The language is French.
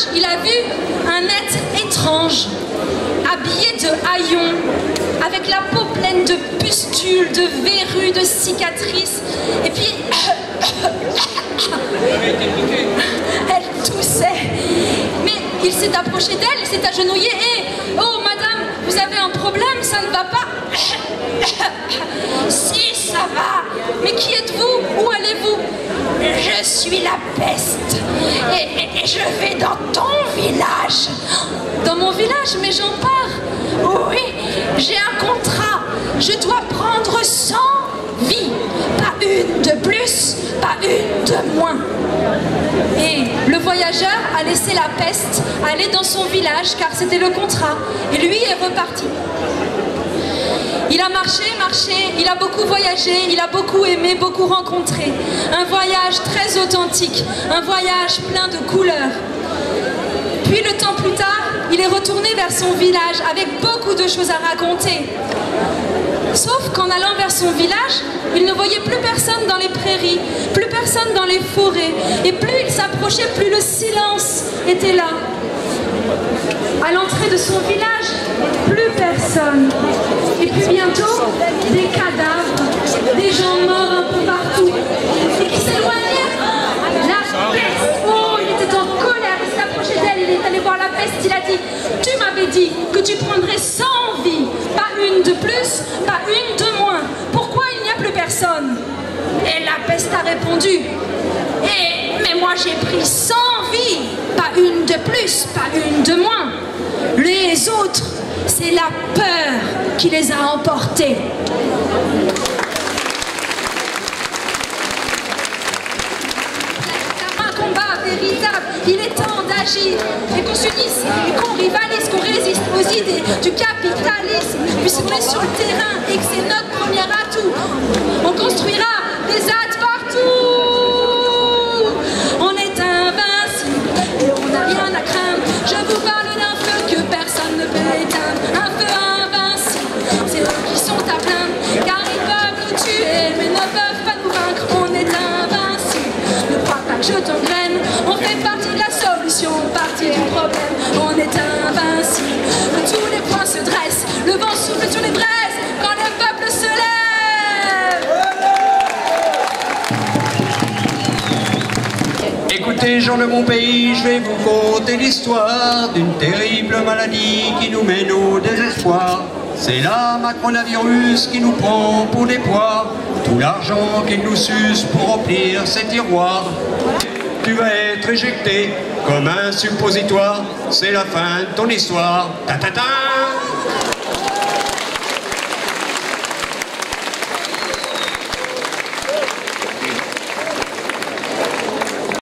village, il a vu un être étrange, habillé de haillons, avec la peau pleine de pustules, de verrues, de cicatrices, et puis elle toussait. Mais il s'est approché d'elle, il s'est agenouillé et « Oh madame, vous avez un problème, ça ne va pas ?» Si, ça va. Mais qui êtes-vous? Où allez-vous? Je suis la peste et je vais dans ton village. Dans mon village? Mais j'en pars. Oui, j'ai un contrat. Je dois prendre 100 vies. Pas une de plus, pas une de moins. Et le voyageur a laissé la peste aller dans son village car c'était le contrat. Et lui est reparti. Il a marché, il a beaucoup voyagé, il a beaucoup aimé, beaucoup rencontré. Un voyage très authentique, un voyage plein de couleurs. Puis le temps plus tard, il est retourné vers son village avec beaucoup de choses à raconter. Sauf qu'en allant vers son village, il ne voyait plus personne dans les prairies, plus personne dans les forêts. Et plus il s'approchait, plus le silence était là. À l'entrée de son village, plus personne. Et puis bientôt, des cadavres, des gens morts un peu partout. Et qui s'éloignaient. La peste! Oh, il était en colère, il s'approchait d'elle, il est allé voir la peste, il a dit « Tu m'avais dit que tu prendrais 100 vies, pas une de plus, pas une de moins. Pourquoi il n'y a plus personne ?» Et la peste a répondu « Mais moi j'ai pris 100 vies, pas une de plus, pas une de moins. Les autres, c'est la peur qui les a emportés. » C'est un combat véritable, il est temps d'agir et qu'on s'unisse et qu'on rivalise, qu'on résiste aux idées du capitalisme, puisqu'on est sur le terrain et que c'est notre premier atout. On construira des ZAD partout. On est invincible et on n'a rien à craindre. Je vous parle d'un feu que personne ne peut éteindre. Un feu invincible, c'est eux qui sont à plaindre. Car ils peuvent nous tuer, mais ne peuvent pas nous vaincre. On est invincible, ne crois pas que je t'engraine. On fait partie de la solution, partie du problème. On est invincible, que tous les points se dressent. Le vent souffle sur les braises quand le peuple se lève. Écoutez, gens de mon pays, je vais vous conter l'histoire d'une terrible maladie qui nous mène au désespoir. C'est la macronavirus qui nous prend pour des pois, tout l'argent qu'il nous suce pour remplir ses tiroirs. Tu vas être éjecté comme un suppositoire, c'est la fin de ton histoire. Ta ta ta.